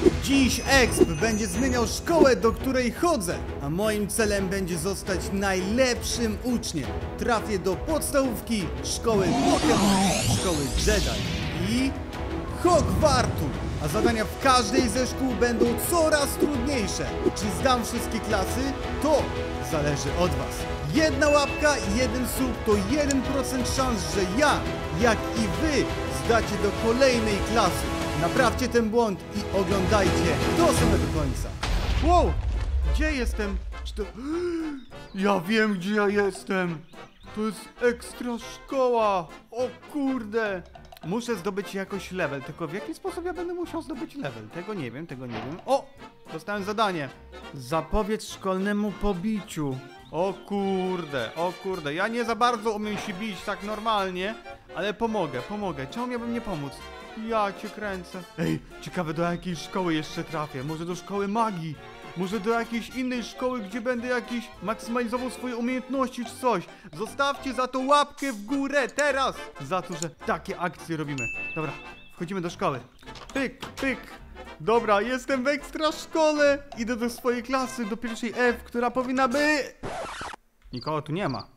Dziś Exp będzie zmieniał szkołę, do której chodzę, a moim celem będzie zostać najlepszym uczniem. Trafię do podstawówki, szkoły Pokémon, szkoły Jedi i Hogwartu. A zadania w każdej ze szkół będą coraz trudniejsze. Czy zdam wszystkie klasy? To zależy od was. Jedna łapka i jeden sub to 1% szans, że ja, jak i wy, zdacie do kolejnej klasy. Naprawcie ten błąd i oglądajcie do samego końca. Wow! Gdzie jestem? Czy to... Ja wiem, gdzie ja jestem. To jest ekstra szkoła. O kurde. Muszę zdobyć jakoś level, tylko w jaki sposób ja będę musiał zdobyć level? Tego nie wiem. O! Dostałem zadanie. Zapowiedz szkolnemu pobiciu. O kurde. Ja nie za bardzo umiem się bić tak normalnie, ale pomogę. Czemu miałbym nie pomóc? Ja cię kręcę. Ej, ciekawe do jakiej szkoły jeszcze trafię. Może do szkoły magii. Może do jakiejś innej szkoły, gdzie będę jakiś maksymalizował swoje umiejętności czy coś. Zostawcie za to łapkę w górę teraz. Za to, że takie akcje robimy. Dobra, wchodzimy do szkoły. Pyk. Dobra, jestem w ekstra szkole. Idę do swojej klasy, do pierwszej F, która powinna być... Nikogo tu nie ma.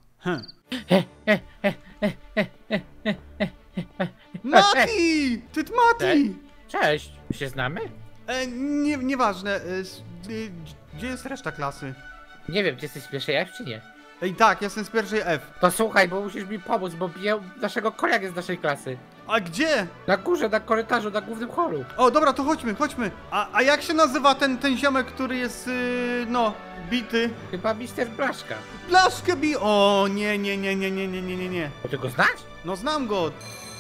Mati! Ty Mati! Cześć, się znamy? Nieważne. Gdzie jest reszta klasy? Nie wiem, czy jesteś z pierwszej F, czy nie? Ej, tak, jestem z pierwszej F. To słuchaj, bo musisz mi pomóc, bo biję naszego kolegę z naszej klasy. A gdzie? Na górze, na korytarzu, na głównym holu. O, dobra, to chodźmy. A jak się nazywa ten ziomek, który jest, bity? Chyba Mister Blaszka. Blaszkę O, nie. Bo ty go znasz? No znam go.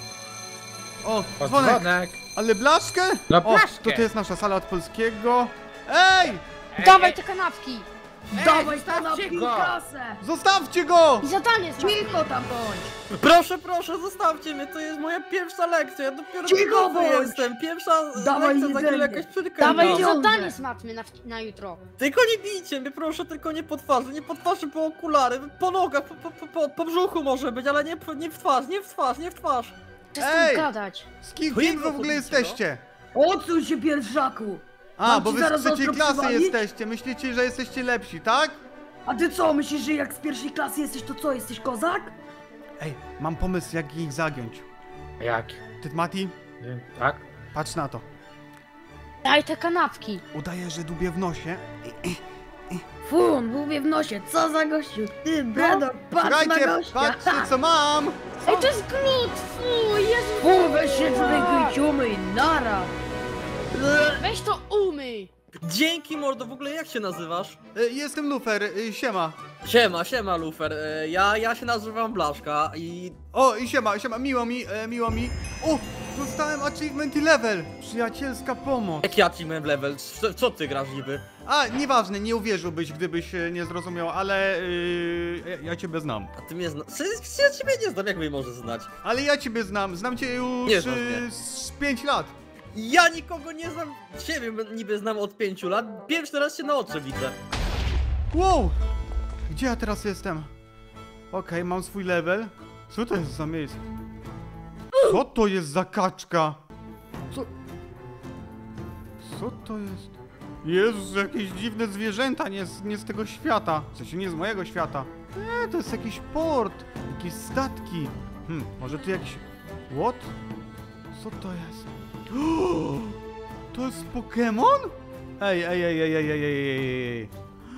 O, O, dzwonek. dzwonek. Ale Blaszkę? No, O, Blaszkę. to jest nasza sala od polskiego. Ej! Dawaj te kanapki! Dawaj zostawcie kanapki go. i kasę! Zostawcie go! I zadanie z Cicho tam bądź! Proszę, zostawcie mnie, to jest moja pierwsza lekcja, ja dopiero Cicho nowy bądź. jestem, pierwsza Dawaj lekcja, za chwilę jedzenie. jakaś przyrka. Dawaj No. zadanie z matmy na jutro. Tylko nie bijcie mnie, proszę, tylko nie po twarzy, po okulary, po nogach, po brzuchu może być, ale nie w twarz. Przestań gadać. Z kim To wy jedno w ogóle powiedzcie, jesteście? Odsuń się, pierwszaku! A, Mam bo ci wy z zaraz trzeciej ostro klasy przywalić? jesteście. Myślicie, że jesteście lepsi, tak? A ty co, myślisz, że jak z pierwszej klasy jesteś, to co, jesteś kozak? Ej, mam pomysł, jak ich zagiąć. Jak? Ty, Mati, Tak? patrz na to. Daj te kanapki. Udaję, że dubię w nosie. Fu, on łubie w nosie, co za gościu! Ty, Bredo, patrz na Słuchajcie, gościa! patrzcie co mam! Ej, to jest glut! Fu, Jezu! Fu, weź się człowieku i ciumy, nara! Weź to umyj! Dzięki mordo, w ogóle jak się nazywasz? Jestem Lufer, siema. Siema Lufer, ja się nazywam Blaszka i... O, i siema, miło mi. O, dostałem achievement i level. Przyjacielska pomoc. Jaki achievement level? Co ty grasz niby? A, nieważne, nie uwierzyłbyś, gdybyś nie zrozumiał, ale ja ciebie znam. A ty mnie znasz? Ja ciebie nie znam, jak mnie możesz znać? Ale ja ciebie znam cię już Nie znasz mnie. z 5 lat. Ja nikogo nie znam, ciebie niby znam od 5 lat, pierwszy raz się na oczy widzę. Wow! Gdzie ja teraz jestem? Okej, mam swój level. Co to jest za miejsce? Co to jest za kaczka? Co to jest? Jezus, jakieś dziwne zwierzęta, nie z tego świata. W sensie nie z mojego świata. To jest jakiś port. Jakieś statki. Może tu jakiś... What? Co to jest? To jest Pokémon? Ej.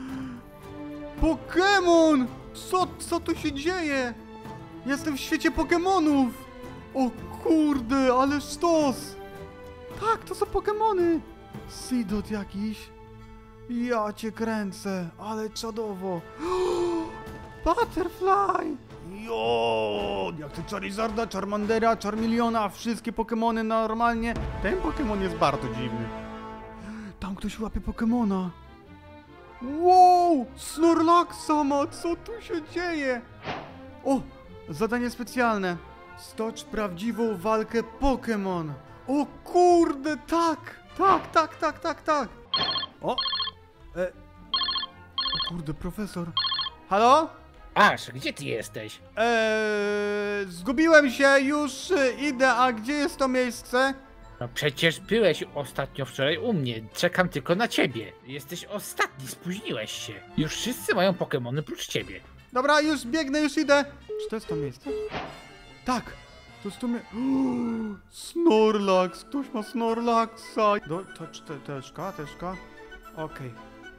Pokémon! Co tu się dzieje? Jestem w świecie Pokémonów! O kurde, ale sztos! Tak, to są Pokémony! Seedot jakiś. Ja cię kręcę, ale czadowo. Butterfly! Jo! Jak to Charizarda, Charmandera, Charmeleona, wszystkie Pokémony normalnie. Ten Pokémon jest bardzo dziwny. Tam ktoś łapie Pokémona. Wow! Snorlaxa ma! Co tu się dzieje? O! Zadanie specjalne. Stocz prawdziwą walkę Pokémon. O kurde, tak! Tak. O! O kurde, profesor. Halo? Aż, gdzie ty jesteś? Zgubiłem się, już idę, a gdzie jest to miejsce? No przecież byłeś ostatnio wczoraj u mnie. Czekam tylko na ciebie. Jesteś ostatni, spóźniłeś się. Już wszyscy mają Pokemony prócz ciebie. Dobra, już biegnę, już idę. Czy to jest to miejsce? Tak, to jest to miejsce. Snorlax, ktoś ma Snorlaxa. To teczka. Okej.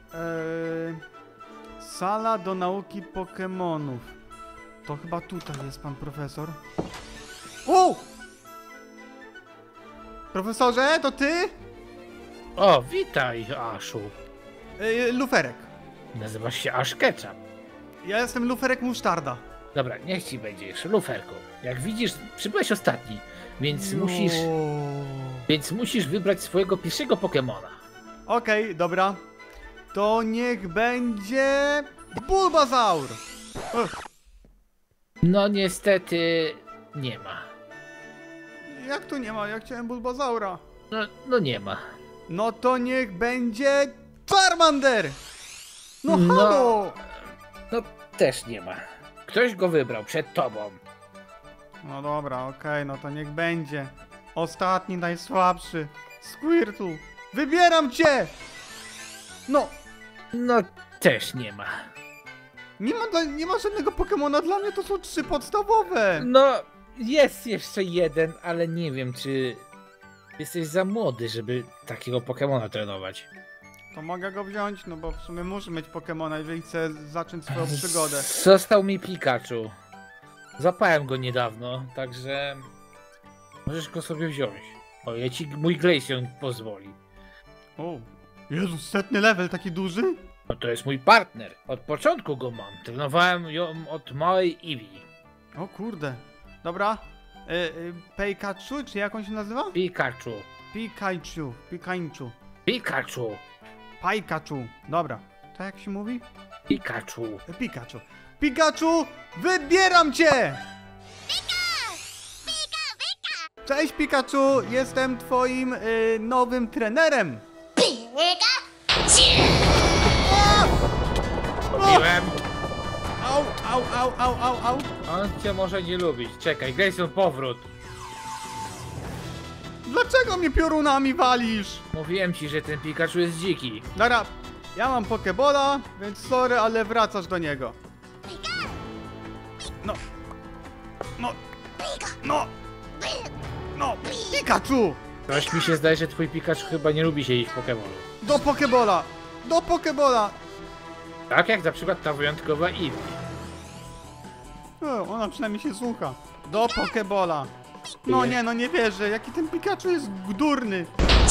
Sala do nauki Pokemonów. To chyba tutaj jest pan profesor. O! Profesorze, to ty? O, witaj, Aszu. Luferek. Nazywasz się Ash Ketchup. Ja jestem Luferek Musztarda. Dobra, niech ci będzie jeszcze, Luferku. Jak widzisz, przybyłeś ostatni, więc No. musisz wybrać swojego pierwszego Pokemona. Okej, dobra. To niech będzie... Bulbasaur! No niestety nie ma. Jak tu nie ma? Ja chciałem Bulbasaura. No nie ma. No to niech będzie... Charmander! No No. halo! No też nie ma. Ktoś go wybrał przed tobą. No dobra, okej, no to niech będzie. Ostatni, najsłabszy. Squirtle. Wybieram cię! No, No też nie ma. nie ma żadnego Pokemona dla mnie, to są 3 podstawowe. No jest jeszcze jeden, ale nie wiem czy jesteś za młody, żeby takiego Pokemona trenować. To mogę go wziąć, no bo w sumie muszę mieć Pokemona, jeżeli chcę zacząć swoją przygodę. Został mi Pikachu. Zapałem go niedawno, także możesz go sobie wziąć. O, ja ci mój Glaceon pozwoli. O, Jezus, 100 level, taki duży? No to jest mój partner. Od początku go mam. Trenowałem ją od małej Eevee. O kurde. Dobra. Pikachu, czy jak on się nazywa? Pikachu. Pikachu. Pikachu. Pikachu. Dobra. To jak się mówi? Pikachu. Pikachu. Pikachu, wybieram cię! Cześć Pikachu, jestem twoim nowym trenerem. Mówiłem. Au. On cię może nie lubić. Czekaj, Glaceon powrót. Dlaczego mnie piorunami walisz? Mówiłem ci, że ten Pikachu jest dziki. Dobra, ja mam Pokebola, więc sorry, ale wracasz do niego. No, Pikachu! Coś mi się zdaje, że twój Pikachu chyba nie lubi siedzieć w Pokemonu. Do Pokebola! Tak jak na przykład ta wyjątkowa Eevee. Ona przynajmniej się słucha. Do Pokebola. No nie, no nie wierzę, jaki ten Pikachu jest durny.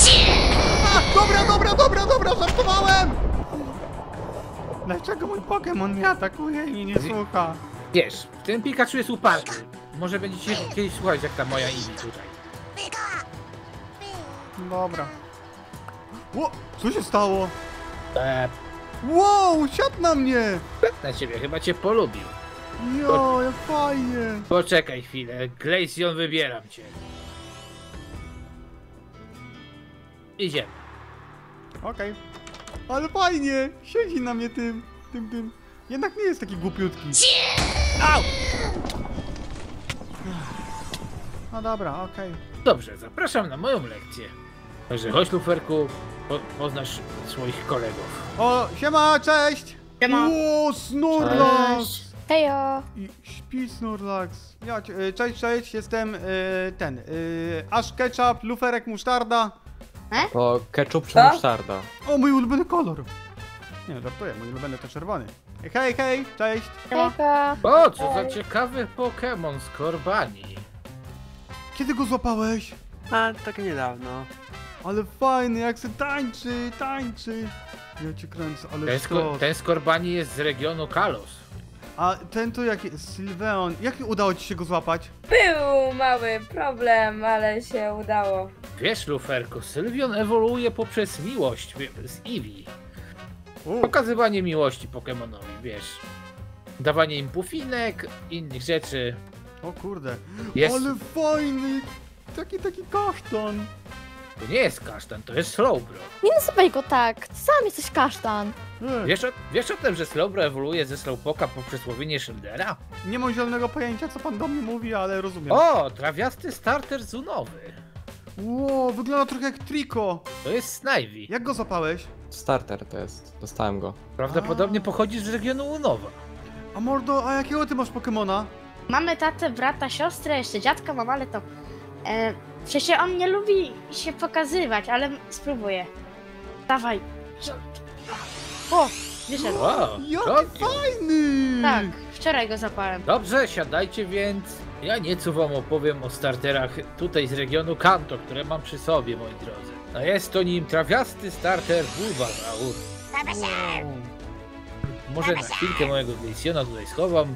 Dobra, żartowałem! Dlaczego mój Pokemon mnie atakuje i mnie nie słucha? Wiesz, ten Pikachu jest uparty. Może będziecie kiedyś słuchać jak ta moja Eevee tutaj. Dobra. Ło, co się stało? Wow, Wow, siadł na mnie! na ciebie, chyba cię polubił. Jo, jak fajnie! Poczekaj chwilę, Glaceon, wybieram cię. Idziemy. Okej. Ale fajnie! Siedzi na mnie tym. Jednak nie jest taki głupiutki. Au! No dobra, okej. Dobrze, zapraszam na moją lekcję. Także chodź, Luferku, poznasz swoich kolegów. O, siema, cześć! Siema. O, Snorlax! Cześć. Hejo! I śpi Snorlax. Cześć, jestem Ash Ketchup, Luferek Musztarda. To ketchup czy Co? musztarda? O, mój ulubiony kolor. Nie, żartuję, mój ulubiony to czerwony. Hej, cześć. Hejka! O, co za ciekawy Pokémon Skorbani. Kiedy go złapałeś? A, tak niedawno. Ale fajny, jak se tańczy. Ja cię kręcę, ale sztos. Ten Skorbani jest z regionu Kalos. A ten to jaki? Sylveon. Jak udało ci się go złapać? Był mały problem, ale się udało. Wiesz, Luferku, Sylveon ewoluuje poprzez miłość z Eevee. O, Pokazywanie miłości Pokemonowi, wiesz. Dawanie im pufinek, innych rzeczy. o kurde. Jest. Ale fajny. Taki kasztan. To nie jest kasztan, to jest Slowbro. Nie nazywaj go tak, ty sam jesteś kasztan. Wiesz o tym, że Slowbro ewoluuje ze Slowpoka poprzez łowienie Shieldera? Nie mam zielonego pojęcia, co pan do mnie mówi, ale rozumiem. O, trawiasty starter zunowy. Ło, wygląda trochę jak Trico. To jest Snivy. Jak go zapałeś? Starter to jest. Dostałem go. Prawdopodobnie pochodzi z regionu Unowa. A mordo, a jakiego ty masz Pokemona? Mamy tatę, brata, siostrę, jeszcze dziadka mam, ale to... przecież on nie lubi się pokazywać, ale spróbuję. Dawaj. O, wyszedł. Wow, Jaki czapki. fajny! Tak, wczoraj go zapałem. Dobrze, siadajcie więc. Ja nieco wam opowiem o starterach tutaj z regionu Kanto, które mam przy sobie, moi drodzy. A jest to nim trawiasty starter Bulbasaur. Wow. Może na chwilkę mojego Glaceona tutaj schowam.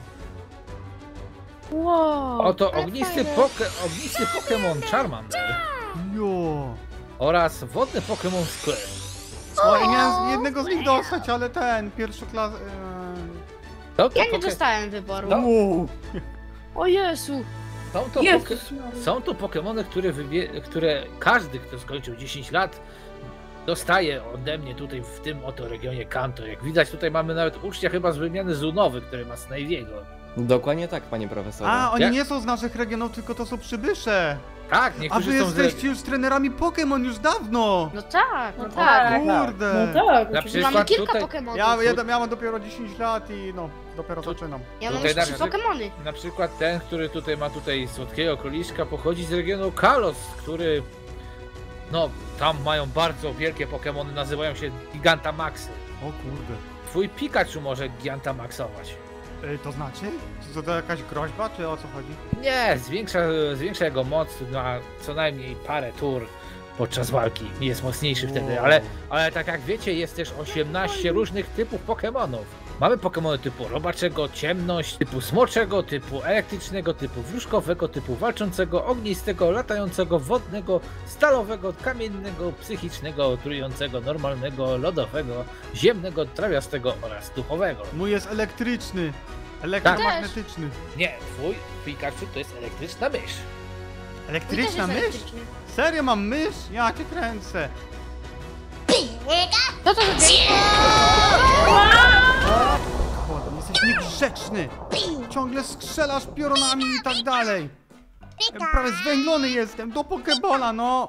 Wow. Oto ale ognisty fajne. Pokémon Charmander Jo. oraz wodny Pokémon Square. O, i miałem jednego z nich dostać, ale ten, pierwszoklas... Są to Ja nie poke- dostałem wyboru. No. Wow. O Jezu. Są to Pokémony, które każdy, kto skończył 10 lat, dostaje ode mnie tutaj w tym oto regionie Kanto. Jak widać, tutaj mamy nawet ucznia chyba z wymiany z Unowy, który ma Sniviego. Dokładnie tak, panie profesorze. A, oni Jak- nie są z naszych regionów, tylko to są przybysze. Tak, A niektórzy wy są z jesteście już trenerami Pokémon już dawno. No tak, no No tak. tak. Kurde. No tak. Na Mamy przykład kilka tutaj, Pokemonów. Ja mam dopiero 10 lat i no, dopiero zaczynam. Ja mam tutaj już 3 na przykład- Pokemony. na przykład ten, który tutaj ma tutaj słodkiego króliczka, pochodzi z regionu Kalos, który no, tam mają bardzo wielkie Pokémony, nazywają się Gigantamaxy. O kurde. Twój Pikachu może Gigantamaxować. To znaczy? Czy to jakaś groźba, czy o co chodzi? Nie, zwiększa jego moc na co najmniej parę tur podczas walki. Jest mocniejszy wtedy, ale tak jak wiecie, jest też 18 różnych typów Pokemonów. Mamy Pokemony typu robaczego, ciemność, typu smoczego, typu elektrycznego, typu wróżkowego, typu walczącego, ognistego, latającego, wodnego, stalowego, kamiennego, psychicznego, trującego, normalnego, lodowego, ziemnego, trawiastego oraz duchowego. Mój jest elektryczny. Elektromagnetyczny. Nie, twój Pikachu to jest elektryczna mysz. Elektryczna Mój też jest mysz? elektryczny. Serio mam mysz? Ja cię kręcę. Co to za Chłodny, jesteś niegrzeczny. Ciągle strzelasz piorunami i tak dalej. Ja prawie zwęglony jestem do Pokebola, no.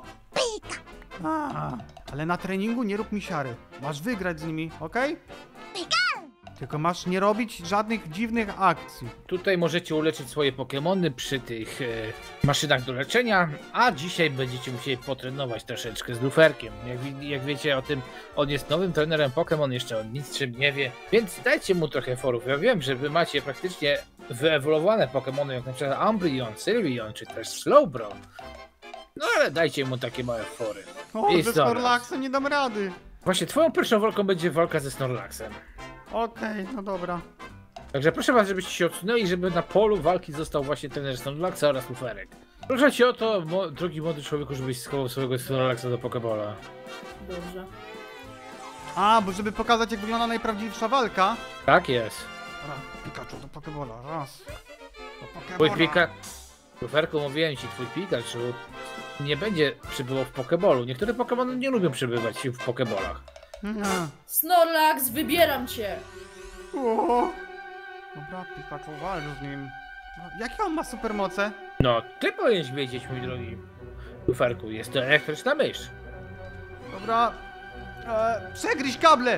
Ale na treningu nie rób mi siary. Masz wygrać z nimi, okej? Tylko masz nie robić żadnych dziwnych akcji. Tutaj możecie uleczyć swoje Pokemony przy tych maszynach do leczenia, a dzisiaj będziecie musieli potrenować troszeczkę z Luferkiem. Jak wiecie o tym, on jest nowym trenerem Pokémon, jeszcze o niczym nie wie, więc dajcie mu trochę forów. Ja wiem, że wy macie praktycznie wyewoluowane Pokemony, jak na przykład Umbreon, Sylveon, czy też Slowbro. No ale dajcie mu takie małe fory. O, I ze dobra. Snorlaxem nie dam rady. Właśnie twoją pierwszą walką będzie walka ze Snorlaxem. Okej, no dobra. Także proszę was, żebyście się odsunęli, żeby na polu walki został właśnie trener Snorlaxa oraz Luferek. Proszę cię o to, drogi młody człowieku, żebyś schował swojego Snorlaxa do Pokebola. Dobrze. A, bo żeby pokazać jak wygląda najprawdziwsza walka. Tak jest. Dobra, Pikachu do Pokebola, raz. Do Twój Pokebola. Luferku, mówiłem ci, twój Pikachu nie będzie przybywał w Pokebolu. Niektóre Pokemony nie lubią przybywać w Pokebolach. Snorlax, wybieram cię! O! Dobra, Pikachu, walcz z nim. No, jakie on ma supermoce? No, ty powinieneś wiedzieć, mój drogi Luferku, jest to elektryczna mysz. Dobra. Przegryź kable!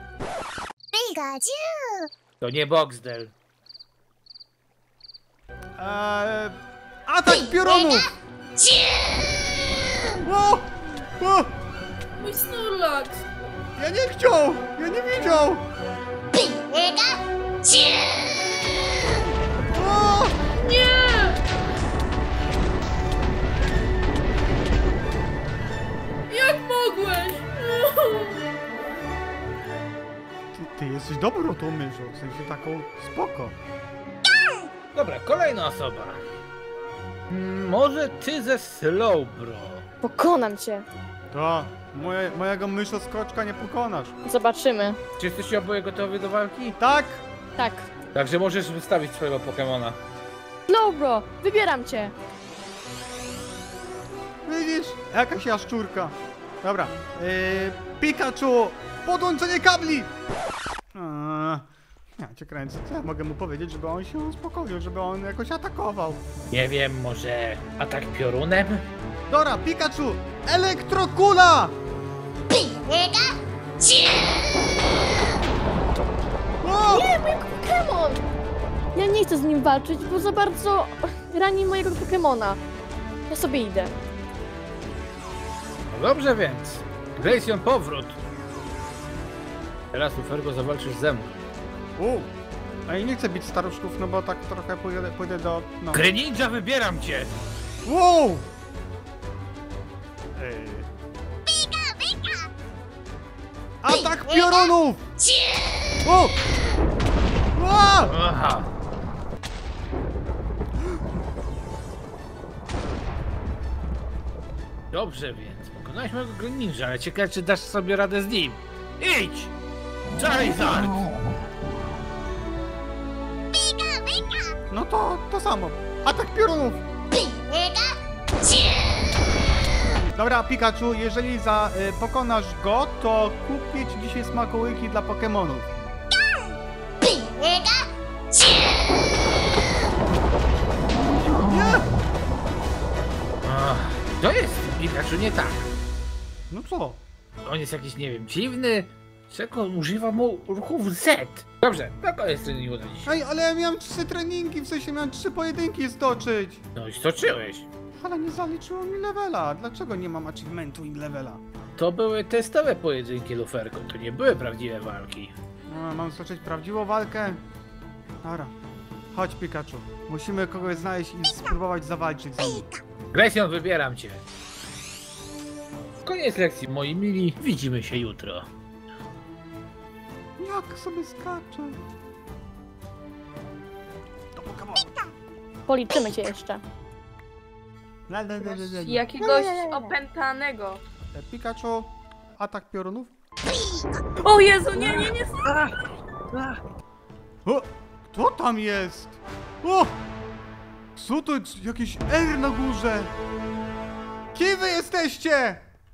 To nie Boxdel. Atak piorunów! O! O! Mój Snorlax! Ja nie chciał! Ja nie widział! O! Nie! Jak mogłeś? Ty jesteś dobrą tą myszą, w sensie taką spoko. Dobra, kolejna osoba. Może ty ze Slowbro. Pokonam cię. To, mojego myszoskoczka nie pokonasz. Zobaczymy. Czy jesteście oboje gotowi do walki? Tak? Tak. Także możesz wystawić swojego Pokemona. Slowbro, wybieram cię. Widzisz? Jakaś jaszczurka. Dobra. Pikachu! Podłączenie kabli! Ja cię kręcę. Co ja mogę mu powiedzieć, żeby on się uspokoił, żeby on jakoś atakował? Nie wiem, może atak piorunem? Dobra, Pikachu! Elektrokula! O! Nie, mój Pokémon! Ja nie chcę z nim walczyć, bo za bardzo rani mojego Pokémona. Ja sobie idę. No dobrze więc. Grayson, powrót. Teraz Lufergo zawalczysz ze mną. Ej, nie chcę bić staruszków, no bo tak trochę pójdę do... no. Greninja, wybieram cię! Wow! Atak piorunów! O! Ła! Aha. Dobrze więc, pokonałeś mojego Greninja, ale ciekawe czy dasz sobie radę z nim. Idź! Charizard! No to samo. Atak piorunów! Dobra, Pikachu, jeżeli pokonasz go, to kupię ci dzisiaj smakołyki dla Pokemonów. Nie! Ach, to jest Pikachu nie tak. No co? On jest jakiś, nie wiem, dziwny. Czego używa mu ruchów Z? Dobrze, to koniec treningu na dzisiaj. Ej, ale ja miałem 3 treningi, w sensie miałem 3 pojedynki stoczyć. No i stoczyłeś. Ale nie zaliczyło mi levela. Dlaczego nie mam achievementu in levela? To były testowe pojedynki, Luferko, to nie były prawdziwe walki. No, mam stoczyć prawdziwą walkę? Dobra. Chodź, Pikachu. Musimy kogoś znaleźć i spróbować zawalczyć z nim. Grayson, wybieram cię. Koniec lekcji, moi mili. Widzimy się jutro. Jak sobie skaczę? To Pokemon. Policzymy cię jeszcze. Jakiegoś opętanego. Pikachu, atak piorunów? O Jezu, nie. O! Kto tam jest? O! Co to jest? Jakieś R na górze! Kim wy jesteście?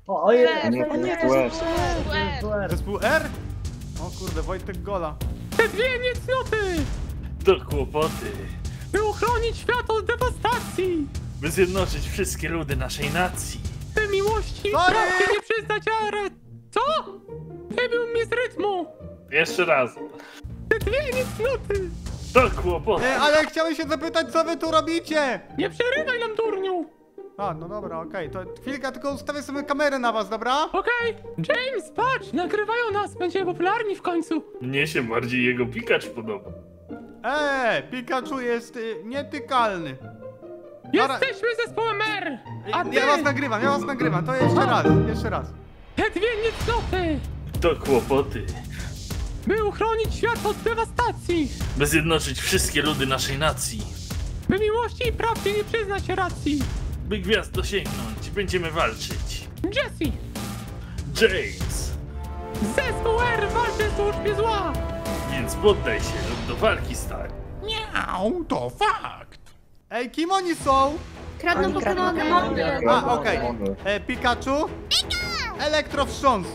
Zespół R? O kurde, Wojtek Gola. Te dwie niecnoty! To kłopoty, By uchronić świat od dewastacji! by zjednoczyć wszystkie ludy naszej nacji. By miłości i Sorry! prawdy nie przyznać, ale... Co? Wybił mnie z rytmu! Jeszcze raz. Te dwie niecnoty! To kłopoty. Ale chciałem się zapytać, co wy tu robicie? Nie przerywaj nam, durniu! A, no dobra, okej, to chwilkę, tylko ustawię sobie kamerę na was, dobra? Okej, James, patrz, nagrywają nas, będziemy popularni w końcu! Mnie się bardziej jego Pikachu podoba. Pikachu jest nietykalny. Dobra. Jesteśmy zespołem R! A ty, Ja was nagrywam, to jeszcze raz. te dwie niecnoty! To kłopoty, By uchronić świat od dewastacji! by zjednoczyć wszystkie ludy naszej nacji. By miłości i prawdzie nie przyznać racji! By gwiazd dosięgnąć, będziemy walczyć. Jesse! James, Zespół R walczy w służbie zła! więc poddaj się lub do walki stań. Miau, to fakt! Ej, kim oni są? Kradną Pokemony. A, okej. Pikachu? Elektrowstrząs.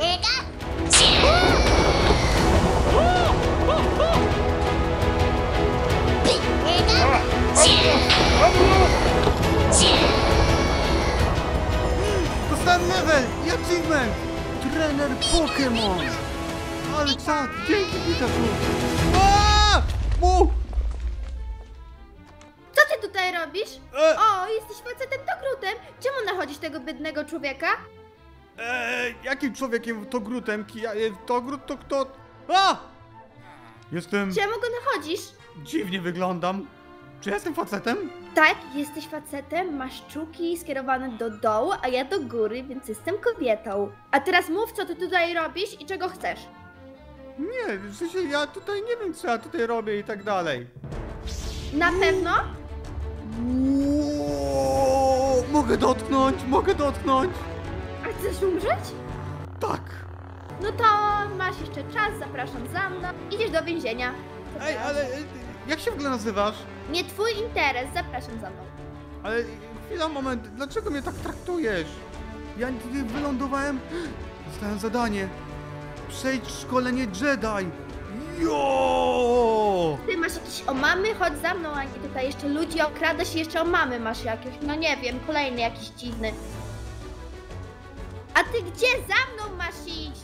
Dostałem level i achievement. Trener Pokémon. Ale czad, dzięki Pikachu. Aaaa! Co ty tutaj robisz? O, jesteś facetem Togrutem. Czemu nachodzisz tego biednego człowieka? Jakim człowiekiem to Grutem? To Grut to kto? A! Jestem... Czemu go nachodzisz? Dziwnie wyglądam. Czy ja jestem facetem? Tak, jesteś facetem, masz czuki skierowane do dołu, a ja do góry, więc jestem kobietą. A teraz mów, co ty tutaj robisz i czego chcesz. Nie, w sensie ja tutaj nie wiem, co ja tutaj robię i tak dalej. Na pewno? Mogę dotknąć. A chcesz umrzeć? Tak. No to masz jeszcze czas, zapraszam za mną. Idziesz do więzienia. Ej, ale jak się w ogóle nazywasz? Nie twój interes, zapraszam za mną. Ale chwila, moment, dlaczego mnie tak traktujesz? Ja wylądowałem, dostałem zadanie. Przejdź szkolenie Jedi. Jo! Ty masz jakieś omamy? Chodź za mną, a nie tutaj jeszcze ludzi okrada się, jeszcze omamy masz jakieś. No nie wiem, kolejny jakiś dziwny. A ty gdzie za mną masz iść?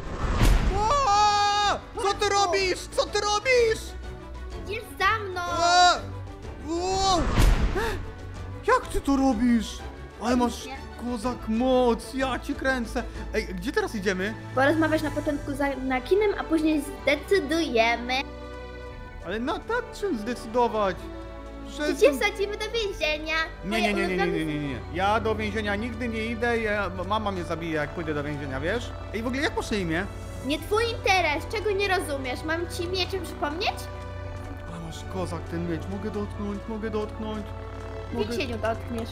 A! Co ty robisz? Co ty robisz? Idziesz za mną! A! Wow! Jak ty to robisz? Ale masz kozak moc, ja ci kręcę. Ej, gdzie teraz idziemy? Porozmawiasz na początku z Anakinem, a później zdecydujemy. Ale nad czym zdecydować? Czy cię wsadzimy do więzienia? Nie. Ja do więzienia nigdy nie idę, mama mnie zabije jak pójdę do więzienia, wiesz? Ej, w ogóle jak masz na imię? Nie twój interes, czego nie rozumiesz? Mam ci mieczem przypomnieć? Ale masz kozak ten miecz, mogę dotknąć. W więzieniu dotkniesz.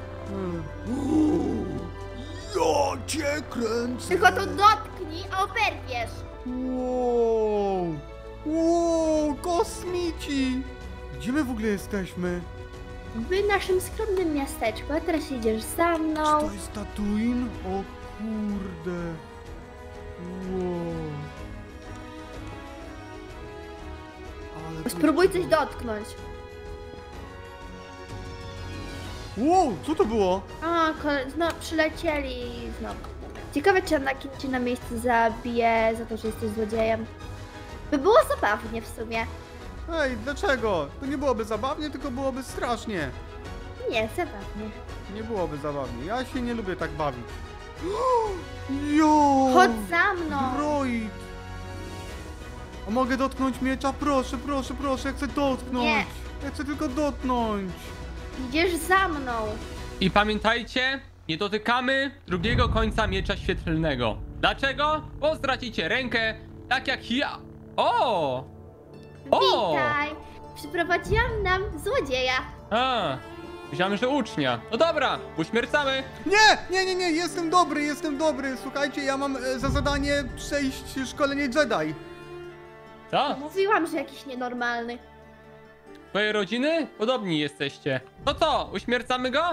Ja cię kręcę! Tylko to dotknij, a oberwiesz. Wow, kosmici! Gdzie my w ogóle jesteśmy? W naszym skromnym miasteczku, a teraz jedziesz za Czy mną. to jest Tatooine? O kurde. Wow. Ale to Spróbuj jest coś cudowne. dotknąć. Wow, co to było? O, no przylecieli znowu. Ciekawe, czy Anakin cię na miejscu zabije za to, że jesteś złodziejem. By było zabawnie w sumie. Ej, dlaczego? To nie byłoby zabawnie, tylko byłoby strasznie. Nie, zabawnie. Nie byłoby zabawnie. Ja się nie lubię tak bawić. Jo! Chodź za mną. Droid! A mogę dotknąć miecza? Proszę, ja chcę dotknąć. Nie. Ja chcę tylko dotknąć. Idziesz za mną. I pamiętajcie, nie dotykamy drugiego końca miecza świetlnego. Dlaczego? Bo stracicie rękę, tak jak ja. O! Witaj. Przyprowadziłam nam złodzieja. A, myślałem, że ucznia. No dobra, uśmiercamy. Nie, jestem dobry. Słuchajcie, ja mam za zadanie przejść szkolenie Jedi. Co? Mówiłam, że jakiś nienormalny. Twoje rodziny? Podobni jesteście. No co, uśmiercamy go?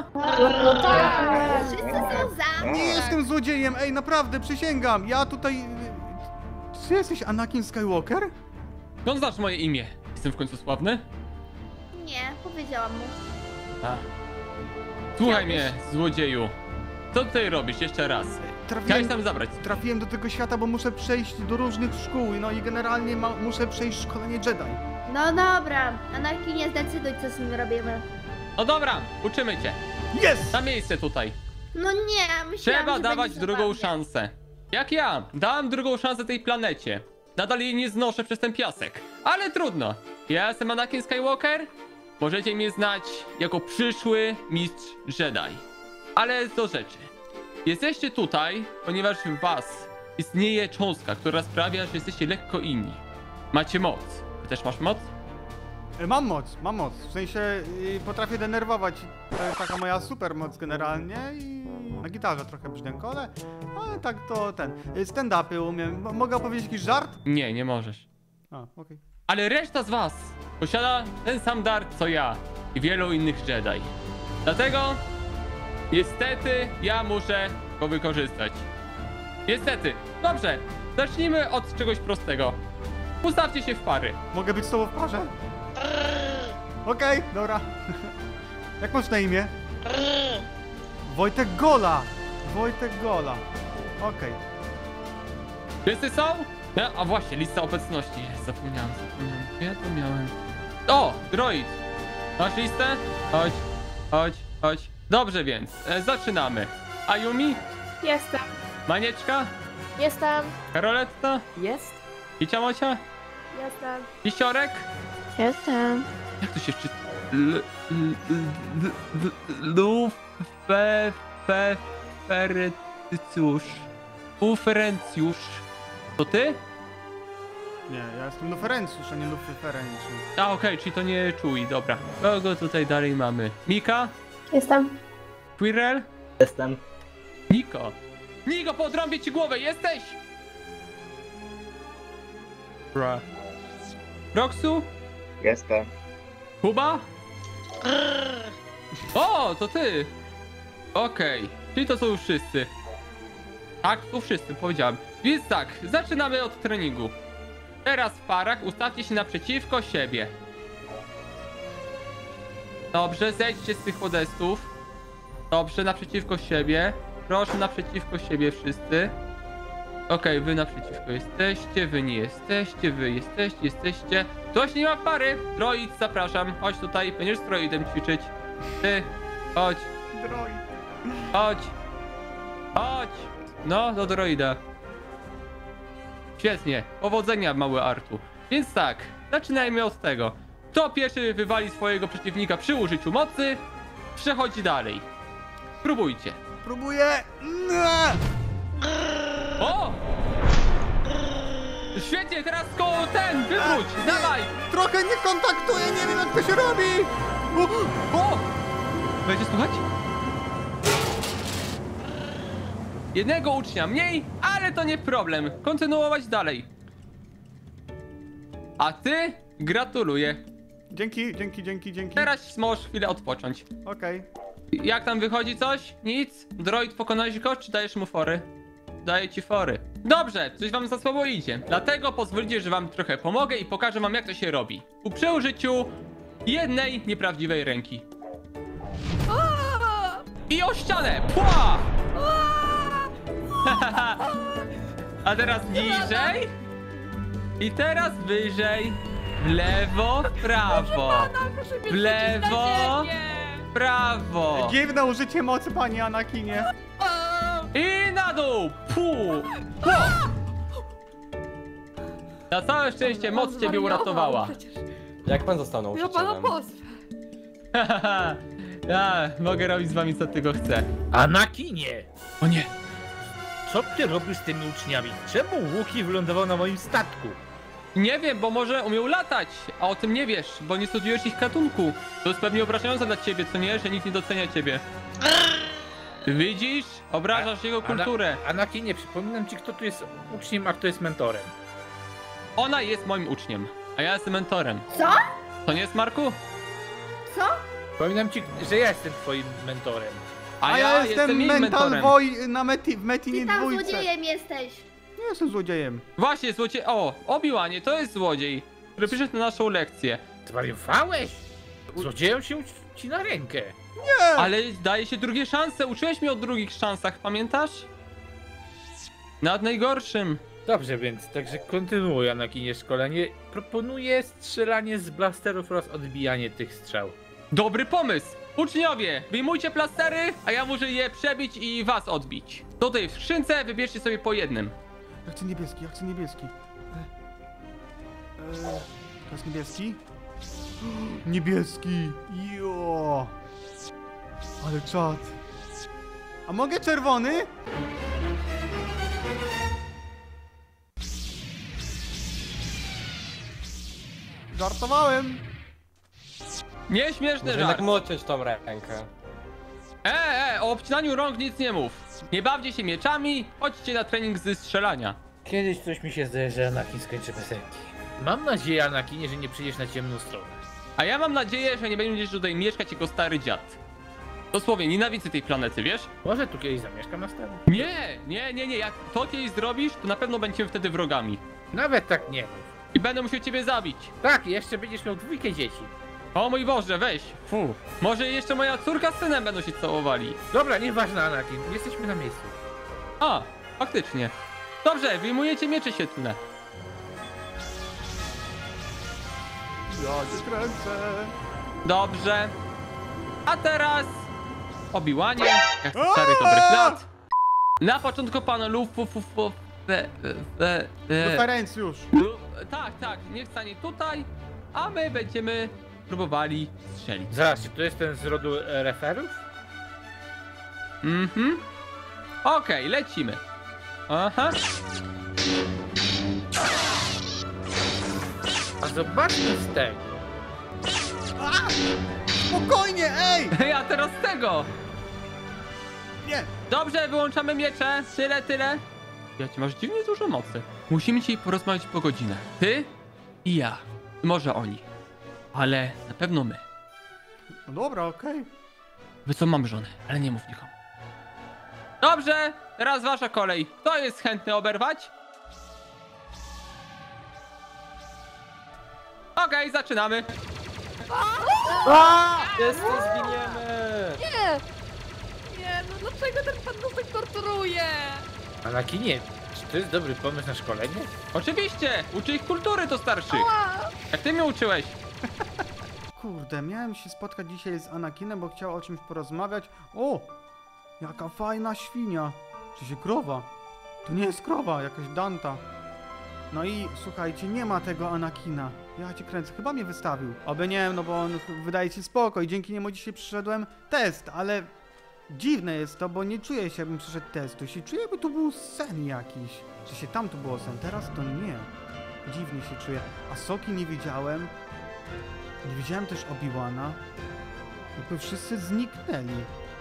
Wszyscy są za. Nie jestem złodziejem, ej, naprawdę, przysięgam. Ja tutaj... Czy jesteś Anakin Skywalker? Skąd znasz moje imię? Jestem w końcu sławny? Nie, powiedziałam mu. A. Słuchaj mnie, złodzieju. Co tutaj robisz? Jeszcze raz. Chciałeś tam zabrać. Trafiłem do tego świata, bo muszę przejść do różnych szkół, no i generalnie muszę przejść szkolenie Jedi. No dobra, Anakinie, zdecyduj, co z nim robimy. No dobra, uczymy cię. Jest! Na miejsce tutaj. No nie, myślałam, Trzeba że dawać będzie drugą zabawnie. szansę. Jak ja. Dałem drugą szansę tej planecie. Nadal jej nie znoszę przez ten piasek. Ale trudno. Ja jestem Anakin Skywalker. Możecie mnie znać jako przyszły mistrz Jedi. Ale do rzeczy. Jesteście tutaj, ponieważ w was istnieje cząstka, która sprawia, że jesteście lekko inni. Macie moc. Ty też masz moc? Mam moc. W sensie potrafię denerwować. To jest taka moja super moc generalnie i na gitarze trochę brzdękole, ale tak to ten. Stand-upy umiem. Mogę opowiedzieć jakiś żart? Nie, nie możesz. A, okej. Ale reszta z was posiada ten sam dar co ja i wielu innych Jedi. Dlatego niestety ja muszę go wykorzystać. Niestety. Dobrze, zacznijmy od czegoś prostego. Ustawcie się w pary. Mogę być z tobą w parze? Okej, dobra. Jak masz na imię? Wojtek Gola. Okej. Wszyscy są? No, a właśnie, lista obecności. Zapomniałem. Ja to miałem. O, droid. Masz listę? Chodź. Dobrze więc, zaczynamy. Ayumi? Jestem. Manieczka? Jestem. Karoletta? Jest. Kicia Mocia? Jestem. Pisiorek? Jestem. Jak to się czyta? Uferencjusz. To ty? Nie, ja jestem Luferencjusz, a nie Luferencjusz. A okej, czyli to nie czuj, dobra. Kogo tutaj dalej mamy? Mika? Jestem. Quirrell? Jestem. Niko! Niko, podrąbię ci głowę, jesteś! Bra. Roxu? Jestem. Kuba? O, to ty! Okej, czyli to są już wszyscy. Tak, to wszyscy, powiedziałem. Więc tak, zaczynamy od treningu. Teraz w parach ustawcie się naprzeciwko siebie. Dobrze, zejdźcie z tych podestów. Dobrze, naprzeciwko siebie. Proszę, naprzeciwko siebie wszyscy. Okej, wy naprzeciwko jesteście, wy nie jesteście, wy jesteście. Ktoś nie ma pary. Droid, zapraszam. Chodź tutaj, będziesz z droidem ćwiczyć. Ty, chodź. Droid. Chodź. Chodź. No, do droida. Świetnie. Powodzenia, mały Artu. Więc tak, zaczynajmy od tego. Kto pierwszy wywali swojego przeciwnika przy użyciu mocy, przechodzi dalej. Próbujcie. Próbuję. O! Świetnie, teraz koło ten, wywróć, dawaj! Trochę nie kontaktuję, nie wiem jak to się robi. O! Będzie słuchać? Jednego ucznia mniej, ale to nie problem. Kontynuować dalej. A ty? Gratuluję. Dzięki. Teraz możesz chwilę odpocząć. Okej. Jak tam wychodzi coś? Nic? Droid, pokonałeś go, czy dajesz mu fory? Daję ci fory. Dobrze, coś wam za słabo idzie. Dlatego pozwolicie, że wam trochę pomogę i pokażę wam, jak to się robi. Przy użyciu jednej nieprawdziwej ręki. I o ścianę! Pła! A teraz niżej. I teraz wyżej. W lewo, w prawo. W lewo, w prawo. Dziwne użycie mocy, panie Anakinie. I na dół! Pu! Na całe szczęście moc ciebie uratowała. Jak pan został nauczycielem? Ja mogę robić z wami co tylko chcę. Anakinie! O nie! Co ty robisz z tymi uczniami? Czemu Łuki wylądował na moim statku? Nie wiem, bo może umiał latać, a o tym nie wiesz, bo nie studiujesz ich gatunku. To jest pewnie obrażające dla ciebie, co nie? Że nikt nie docenia ciebie. Widzisz? Obrażasz jego kulturę. Anakinie, przypominam ci, kto tu jest uczniem, a kto jest mentorem. Ona jest moim uczniem, a ja jestem mentorem. Co? To nie jest, Marku? Co? Przypominam ci, że ja jestem twoim mentorem. A ja jestem jej mental mentorem. w Metinie Ty tam dwójce. złodziejem jesteś. Nie jestem złodziejem. Właśnie, złodziej. O, Obi-Wanie, to jest złodziej, który przyszedł na naszą lekcję. Zwariowałeś? Złodziejom się ci na rękę. Ale daje się drugie szanse. Uczyłeś mnie o drugich szansach, pamiętasz? Nad najgorszym. Dobrze, więc także kontynuuj, Anakinie, szkolenie. Proponuję strzelanie z blasterów oraz odbijanie tych strzał. Dobry pomysł! Uczniowie, wyjmujcie plastery, a ja muszę je przebić i was odbić. Tutaj w skrzynce wybierzcie sobie po jednym. Ja chcę niebieski. Teraz niebieski. Niebieski. Jo. Ale czad. A mogę czerwony? Żartowałem. Nieśmieszny Może jednak żart. mu odciąć tą rękę. O obcinaniu rąk nic nie mów. Nie bawcie się mieczami, chodźcie na trening ze strzelania. Kiedyś coś mi się zdaje, że Anakin skończy piosenki. Mam nadzieję, Anakinie, że nie przyjdziesz na ciemną stronę. A ja mam nadzieję, że nie będziesz tutaj mieszkać jako stary dziad. Dosłownie, nienawidzę tej planety, wiesz? Może tu kiedyś zamieszkam na stałe? Nie. Jak to kiedyś zrobisz, to na pewno będziemy wtedy wrogami. Nawet tak nie mów. I będę musiał ciebie zabić. Tak, jeszcze będziesz miał 2 dzieci. O mój Boże, weź. Fu. Może jeszcze moja córka z synem będą się całowali. Dobra, nieważne, Anakin, jesteśmy na miejscu. A, faktycznie. Dobrze, wyjmujecie miecze świetlne. Ja się kręcę. Dobrze. A teraz... Obi-Wanie, jak stary dobry plat. Na początku panelu Referencjusz. Tak, niech stanie tutaj, a my będziemy próbowali strzelić. Zaraz, czy to jest ten z rodu referów? Okej, lecimy. Aha. A zobaczmy z tego. Spokojnie, ej! Ja teraz z tego. Nie. Dobrze, wyłączamy miecze. Tyle. Ja ci masz dziwnie dużo mocy. Musimy dzisiaj porozmawiać po godzinę. Ty i ja. I może oni. Ale na pewno my. No dobra, okej. Wy co, mam żonę, ale nie mów nikomu. Dobrze, teraz wasza kolej. Kto jest chętny oberwać? Okej, zaczynamy. Wszyscy zginiemy! Nie! Nie, no dlaczego ten pan nas tak torturuje? Anakinie, czy to jest dobry pomysł na szkolenie? Oczywiście, uczy ich kultury to starszych. Jak ty mnie uczyłeś? Kurde, miałem się spotkać dzisiaj z Anakinem, bo chciał o czymś porozmawiać. O! Jaka fajna świnia. Czy się krowa? To nie jest krowa, jakaś Danta. No i słuchajcie, nie ma tego Anakina. Ja cię kręcę, chyba mnie wystawił. Oby nie, no bo on wydaje się spoko i dzięki niemu dzisiaj przyszedłem test, ale dziwne jest to, bo nie czuję się, jakbym przyszedł testu. Się czuję, jakby to był sen jakiś. Czy się tam to było sen, teraz to nie. Dziwnie się czuję. A Soki nie widziałem. Nie widziałem też Obi-Wana. Jakby wszyscy zniknęli.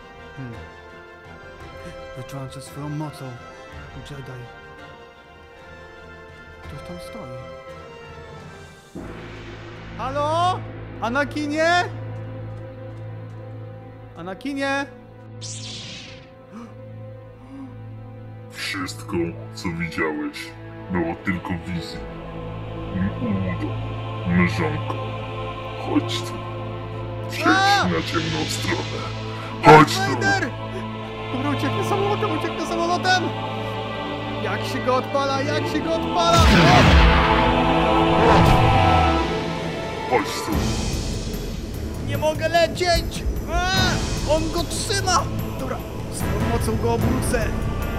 Wyczułam się swoją mocą. Jedi. Ktoś tam stoi. Halo? Anakinie? Anakinie? Wszystko, co widziałeś, było tylko wizją. Udo, mężonko, chodź tu. Przejdź na ciemną stronę. Chodź tu! Vader! Dobra, ucieknę samolotem! Jak się go odpala, Chodź tu! Nie mogę lecieć! On go trzyma! Dobra, swoją mocą go obrócę.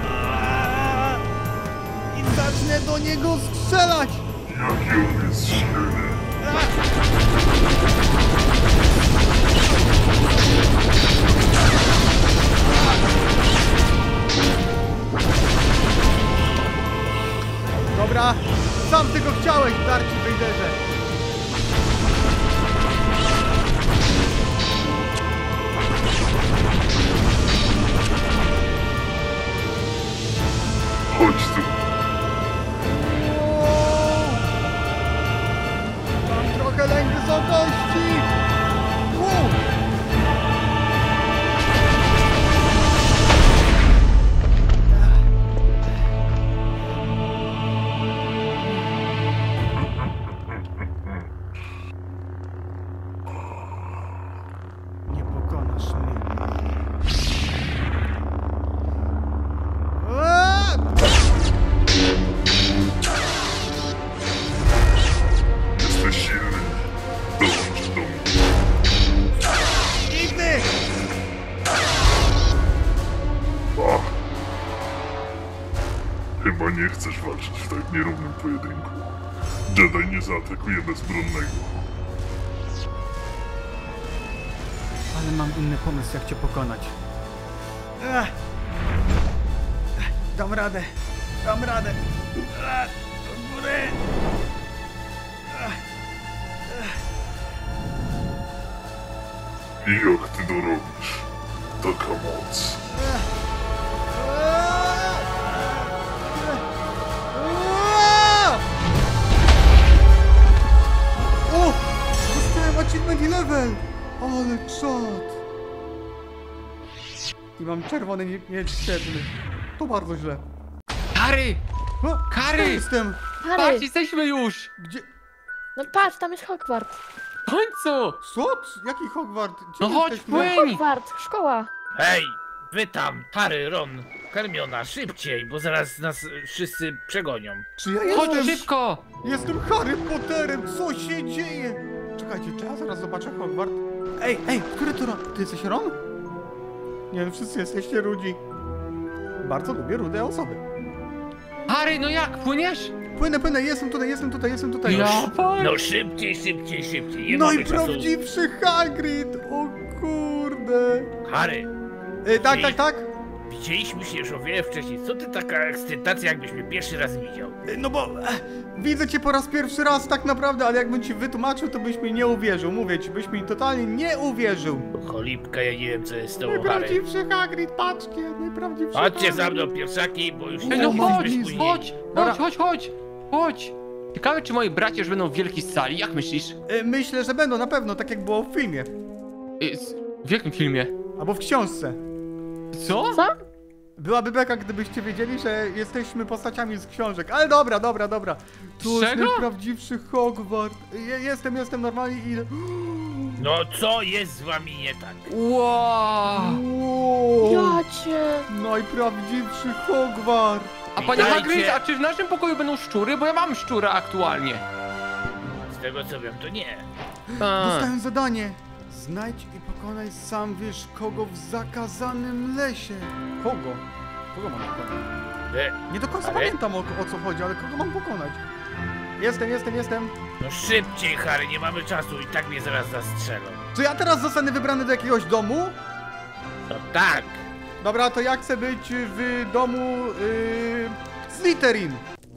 I zacznę do niego strzelać! Jaki on jest silny! Dobra, sam tego chciałeś, Darcie Vaderze! Chodź tu! Mam trochę lęk wysokości! Nie pokonasz mnie. Jesteś silny. Dołącz do mnie. Nigdy! Ach. Chyba nie chcesz walczyć w tak nierównym pojedynku. Jedi nie zaatakuje bezbronnego. Ale mam inny pomysł, jak cię pokonać. Dam radę. Do góry. I jak ty to robisz? Taka moc. O! Dostałem achievement level! Ale czad! I mam czerwony miecz świetlny. To bardzo źle. Harry! O, Harry! tu jestem! Patrz, Harry, jesteśmy już! Gdzie? no patrz, tam jest Hogwart. W końcu! Co? Jaki Hogwart? Gdzie No chodź, jesteśmy? płyń! Hogwart, szkoła. Hej, wy tam, Harry, Ron, Hermiona, szybciej, bo zaraz nas wszyscy przegonią. Czy ja Chodź jestem? szybko! Jestem Harry Potterem! Co się dzieje? Czekajcie, czy ja zaraz zobaczę Hogwart? Ej, który to Ron? Ty jesteś Ron? Nie wiem, wszyscy jesteście rudzi. Bardzo lubię rude osoby. Harry, no jak, płyniesz? Płynę, jestem tutaj. No szybciej, nie No mamy i czasu. prawdziwszy Hagrid! O kurde! Harry, Tak. widzieliśmy się już o wiele wcześniej. Co ty taka ekscytacja, jakbyś mnie pierwszy raz widział? No bo widzę cię po raz pierwszy raz tak naprawdę, ale jakbym ci wytłumaczył, to byś mi nie uwierzył. Mówię ci, byś mi totalnie nie uwierzył. Cholipka, ja nie wiem co jest z tobą, Harry. Najprawdziwszy Hagrid, patrzcie, najprawdziwszy Chodźcie za Hagrid. mną, pierwszaki, bo już Ej, no jesteśmy chodź, spóźnieni. chodź! Ciekawe, czy moi bracia już będą w wielkiej sali, jak myślisz? Myślę, że będą na pewno, tak jak było w filmie. W jakim filmie? Albo w książce. Co? Co? Byłaby beka, gdybyście wiedzieli, że jesteśmy postaciami z książek. Ale dobra. Tu jest Czego? najprawdziwszy Hogwart. Jestem normalnie i... No co jest z wami nie tak? Wow. Wow, Jacie. najprawdziwszy Hogwart. A panie Witajcie. Hagrid, a czy w naszym pokoju będą szczury? Bo ja mam szczura aktualnie. Z tego co wiem, to nie. Dostałem zadanie. Znajdź i pokonaj sam wiesz kogo w zakazanym lesie. Kogo? Kogo mam pokonać? Nie do końca Ale- pamiętam o co chodzi, ale kogo mam pokonać? Jestem. No szybciej, Harry, nie mamy czasu i tak mnie zaraz zastrzelą. Czy ja teraz zostanę wybrany do jakiegoś domu? No tak. Dobra, to ja chcę być w domu Slytherin.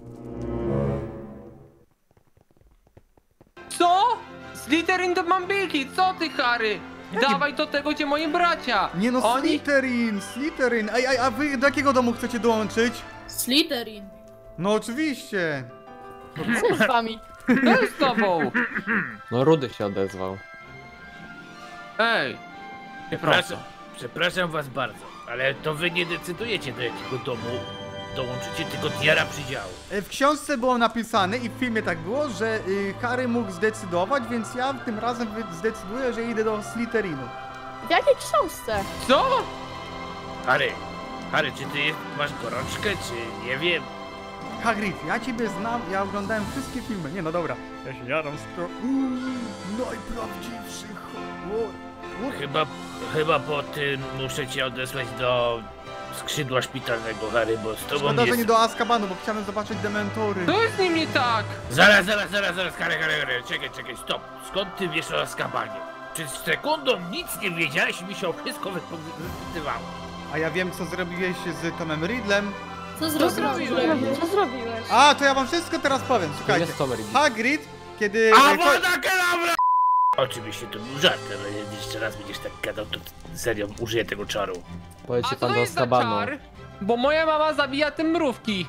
Co? Slytherin do Bambiki, co ty, Harry? Dawaj do tego, gdzie moi bracia. Nie no, Oni... Slytherin. Ej, a wy do jakiego domu chcecie dołączyć? Slytherin. No oczywiście. Co z wami? To jest z tobą. No Rudy się odezwał. Ej. Przepraszam was bardzo, ale to wy nie decydujecie do jakiego domu dołączycie, tylko Tiara Przydziału. W książce było napisane i w filmie tak było, że Harry mógł zdecydować, więc ja tym razem zdecyduję, że idę do Slytherinu. W jakiej książce? Co? Harry, czy ty masz gorączkę, czy nie wiem? Hagrid, ja ciebie znam, ja oglądałem wszystkie filmy. Nie no dobra, ja się jadam z to... Najprawdziwszy Chyba po tym muszę cię odesłać do skrzydła szpitalnego, Harry, bo z tobą Szkoda, że jest... nie do Azkabanu, bo chciałem zobaczyć dementory. To jest z nim nie tak. Zaraz, Harry, czekaj, stop. Skąd ty wiesz o Azkabanie? Przed sekundą nic nie wiedziałeś i mi się wszystko wypytywało. A ja wiem, co zrobiłeś z Tomem Riddlem. Co zrobiłeś? Co zrobiłeś? A, to ja wam wszystko teraz powiem, słuchajcie. Jest Tom Riddle. Hagrid, kiedy... Kedavra! Oczywiście to był żart, ale jeszcze raz będziesz tak gadał, to serio użyję tego czaru. Powiedz A się co pan to do jest za Azkabanu. czar? Bo moja mama zabija te mrówki.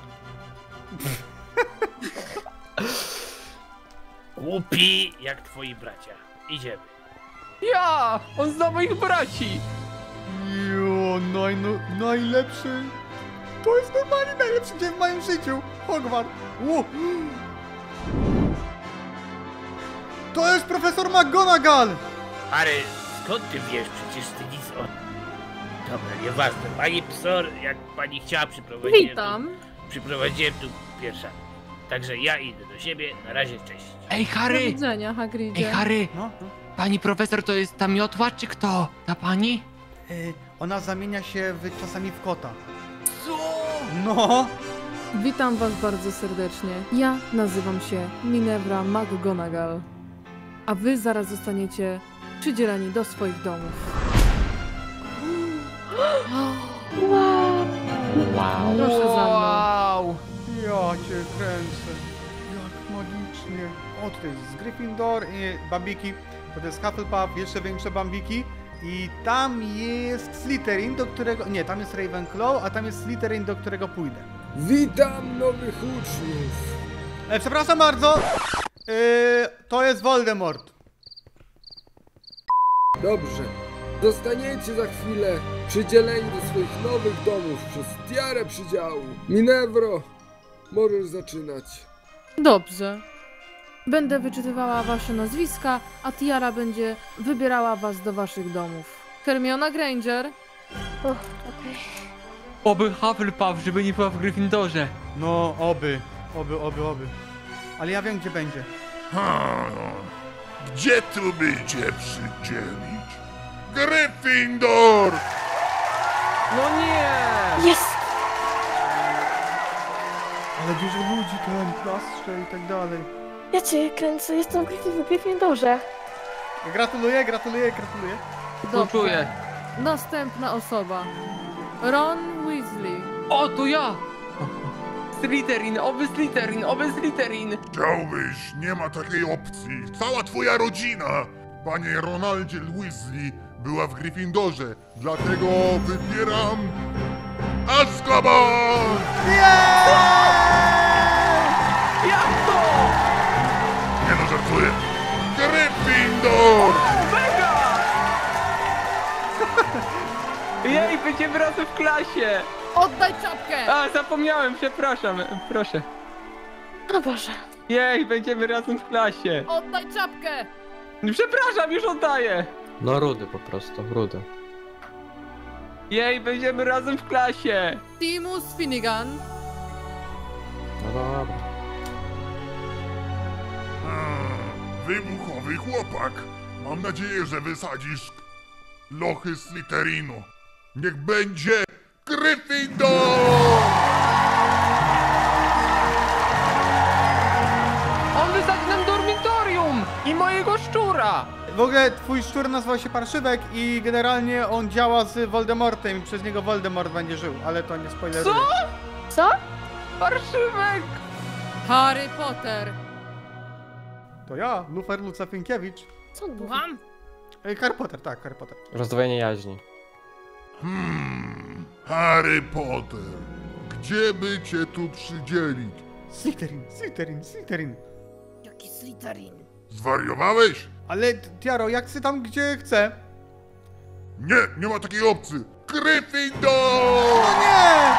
Głupi jak twoi bracia. Idziemy. Ja! On zna moich braci. Jo, najlepszy... To jest normalnie najlepszy dzień w moim życiu. Hogwart. To jest profesor McGonagall! Harry, skąd ty wiesz? Przecież ty nic o... Dobra, nieważne. Pani Psor, jak pani chciała, przyprowadziłem tu pierwsza. Także ja idę do siebie, na razie, cześć. Ej, Harry! widzenia, Hagridzie. Ej, Harry! No. Pani profesor to jest ta miotła, czy kto? Ta pani? Ona zamienia się czasami w kota. Co? No! Witam was bardzo serdecznie. Ja nazywam się Minerva McGonagall. A wy zaraz zostaniecie przydzieleni do swoich domów. Wow. Proszę za mną. Wow! Ja cię kręcę. Jak magicznie. O, tutaj jest Gryffindor i Bambiki. To jest Hufflepuff, jeszcze większe Bambiki. I tam jest Slytherin, do którego... Nie, tam jest Ravenclaw, a tam jest Slytherin, do którego pójdę. Witam nowych uczniów. Przepraszam bardzo. To jest Voldemort. Dobrze. Zostaniecie za chwilę przydzieleni do swoich nowych domów przez Tiarę Przydziału. Minewro, możesz zaczynać. Dobrze. Będę wyczytywała wasze nazwiska, a Tiara będzie wybierała was do waszych domów. Hermiona Granger. Oby Hufflepuff, żeby nie była w Gryffindorze. No, oby. Ale ja wiem, gdzie będzie. Gdzie tu będzie przydzielić? Gryffindor! No nie! Jest! Ale dużo ludzi, ten plastrze i tak dalej. Ja cię kręcę, jestem w Gryffindorze. Gratuluję. Współczuję. Następna osoba. Ron Weasley. O, to ja! Slytherin, oby Slytherin! Chciałbyś, nie ma takiej opcji. Cała twoja rodzina, panie Ronaldzie Weasley, była w Gryffindorze. Dlatego wybieram... Azkaban! Jak to? Nie no, żartuję. Gryffindor! Mega! Jej, będziemy razem w klasie! Oddaj czapkę! A, zapomniałem, przepraszam, proszę. O Boże. Jej, będziemy razem w klasie. Oddaj czapkę! Przepraszam, już oddaję. No rudy po prostu, rudy. Jej, będziemy razem w klasie. Timus Finnegan. No dobra. Wybuchowy chłopak. Mam nadzieję, że wysadzisz lochy Slytherinu. Niech będzie Gryffindor! On wysadzi nam dormitorium i mojego szczura. W ogóle twój szczur nazywał się Parszywek i generalnie on działa z Voldemortem i przez niego Voldemort będzie żył, ale to nie spoileruję. Co? Co? Parszywek. Harry Potter. To ja, Lufer Lucafinkiewicz. Co on mówi? Słucham? Harry Potter, tak, Harry Potter. Rozdwojenie jaźni. Harry Potter. Gdzie by cię tu przydzielić? Slytherin. Jaki Slytherin? Zwariowałeś? Ale Tiaro, jak chcę tam gdzie chcę. Nie ma takiej opcji. Gryffindor! O nie!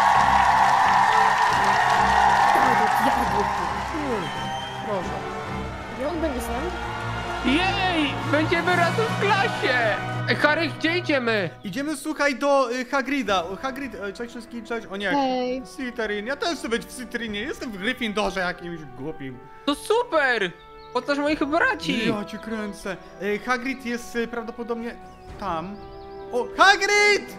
Proszę. I on będzie z nami? Jej, będziemy razem w klasie. Harry, gdzie idziemy? Idziemy, słuchaj, do Hagrida. Hagrid, cześć wszystkim, cześć. O nie, Hej. Slytherin. Ja też chcę być w Slytherinie. Jestem w Gryffindorze jakimś głupim. To super. Poznasz moich braci. Ja cię kręcę. Hagrid jest prawdopodobnie tam. O, Hagrid!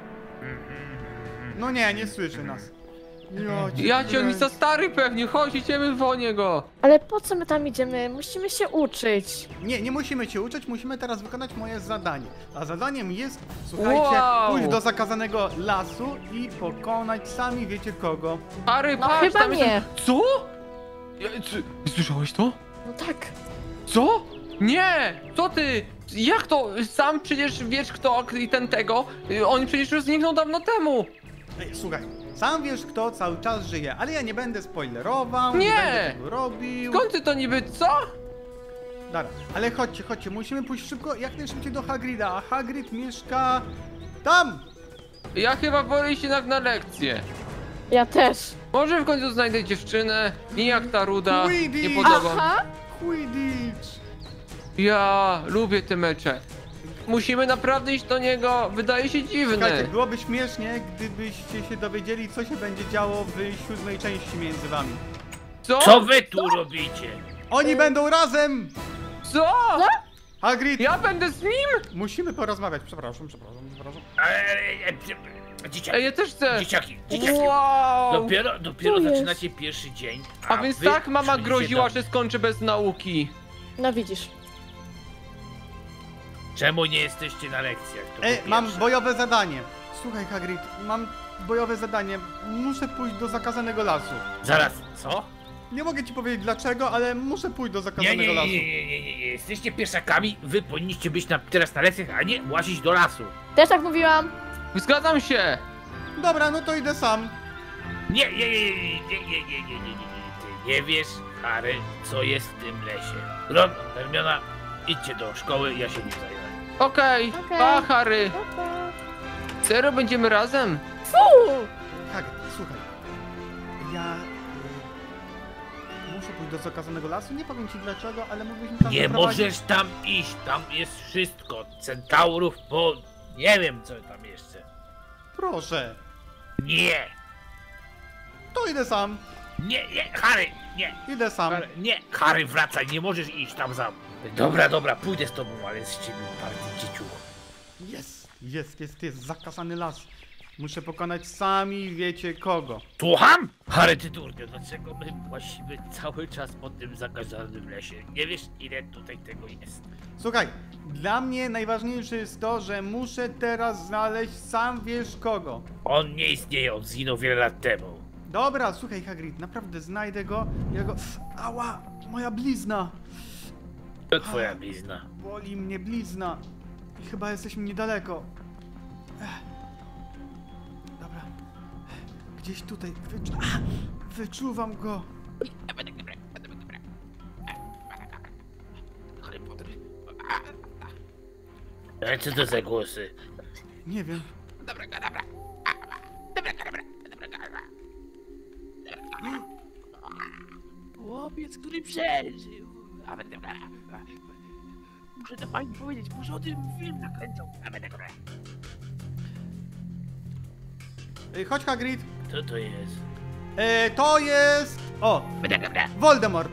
No nie słyszy nas. Ja cię, on jest za stary pewnie, chodź, idziemy po niego. Ale po co my tam idziemy? Musimy się uczyć. Nie musimy się uczyć, musimy teraz wykonać moje zadanie. A zadaniem jest, słuchajcie, Wow. pójść do zakazanego lasu i pokonać sami wiecie kogo. Harry, No patrz, chyba tam nie. jest... Co? Słyszałeś to? No tak. Co? Nie! Co ty? Jak to? Sam przecież wiesz kto i ten tego. On przecież już zniknął dawno temu. Ej, słuchaj, sam wiesz kto cały czas żyje, ale ja nie będę spoilerował, Nie. będę tego robił. Skąd ty to niby, co? Dobra, ale chodźcie, musimy pójść szybko, jak najszybciej do Hagrida, a Hagrid mieszka tam! Ja chyba wolę iść jednak na lekcję. Ja też. Może w końcu znajdę dziewczynę, nie jak ta ruda, nie Quidditch. podoba. Aha. Quidditch! Ja lubię te mecze. Musimy naprawdę iść do niego, wydaje się dziwne. Słuchajcie, byłoby śmiesznie, gdybyście się dowiedzieli, co się będzie działo w 7. części między wami. Co? Co wy tu robicie? Oni będą razem! Co? Hagrid! Ja będę z nim? Musimy porozmawiać, przepraszam. Dzieciaki, Ej, ja też chcę. dzieciaki. Wow. Dopiero jest? zaczynacie pierwszy dzień. A więc wy tak mama przychodzicie groziła, do że mnie. skończy bez nauki. No widzisz. Czemu nie jesteście na lekcjach? To po Mam pierwsze. bojowe zadanie. Słuchaj, Hagrid, mam bojowe zadanie. Muszę pójść do zakazanego lasu. Zaraz, co? Nie mogę ci powiedzieć dlaczego, ale muszę pójść do Nie, zakazanego lasu. nie. Jesteście pieszakami, wy powinniście być teraz na lekcjach, a nie łazić do lasu. Też tak mówiłam. Zgadzam się. Dobra, no to idę sam. Nie. Ty nie wiesz, Harry, co jest w tym lesie. Ron, Hermiona, idźcie do szkoły, ja się nie zajmę. Okej, Okej. pa Harry. Pa, pa. Serio będziemy razem? Hagrid, słuchaj. Ja... muszę pójść do zakazanego lasu, nie powiem ci dlaczego, ale mógłbyś mi tam Nie zaprowadzić. możesz tam iść, tam jest wszystko. Centaurów, bo nie wiem co tam jeszcze. Proszę. Nie, To idę sam. nie, Harry, nie. Idę sam. Harry, nie, Harry, wracaj, nie możesz iść tam sam. Dobra, pójdę z tobą, ale z ciebie bardzo dzieciuch. Jest zakazany las. Muszę pokonać sami wiecie kogo. Słucham? Harry, ty durnie, dlaczego my właściwie cały czas po tym zakazanym lesie? Nie wiesz, ile tutaj tego jest. Słuchaj, dla mnie najważniejsze jest to, że muszę teraz znaleźć sam wiesz kogo. On nie istnieje, on zginął wiele lat temu. Dobra, słuchaj Hagrid, naprawdę znajdę go. Ja go... Ała, moja blizna. To twoja blizna. Boli mnie blizna. I chyba jesteśmy niedaleko. Dobra. Gdzieś tutaj. Wyczuwam go. Ale co to za głosy? Nie wiem. chłopiec, który przeżył. Muszę to pani powiedzieć, może o tym film nakręcą. Chodź, Hagrid. Co to jest? To jest... O! Voldemort.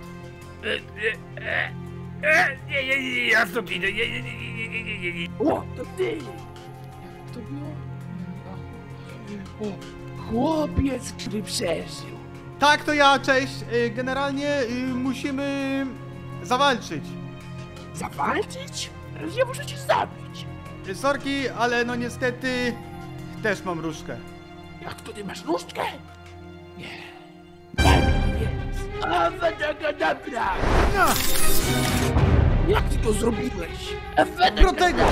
Nie, ja stąd idę, nie. O, to ty! To było... O, chłopiec, który przeżył. Tak, to ja, cześć. Generalnie musimy zawalczyć. Zawalczyć? Ja muszę cię zabić. Sorki, ale no niestety też mam różdżkę. Jak to ty masz różdżkę? Nie. Awadagada! No! Jak ty to zrobiłeś? Protego!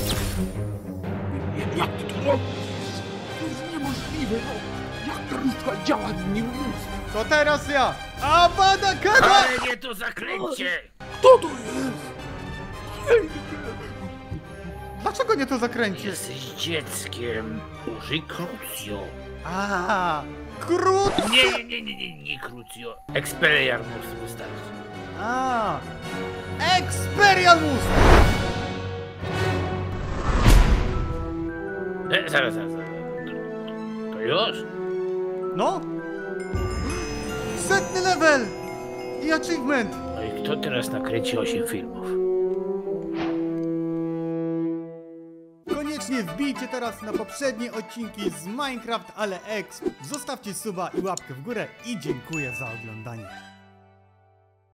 Jak ty to robisz? To jest niemożliwe, no! Jak ta różdżka działa, nie mówiąc? To teraz ja! Awadagada! Ale nie to zaklęcie! Kto to jest? Dlaczego nie to zakręcisz? Jesteś dzieckiem. Użyj Crucio. A, Crucio! Nie Crucio. Expelliarmus wystarczy. A, Expelliarmus! Zaraz. To już? No? 100 level! I achievement! No i kto teraz nakręci 8 filmów? Koniecznie wbijcie teraz na poprzednie odcinki z Minecraft, ale Exp. Zostawcie suba i łapkę w górę i dziękuję za oglądanie.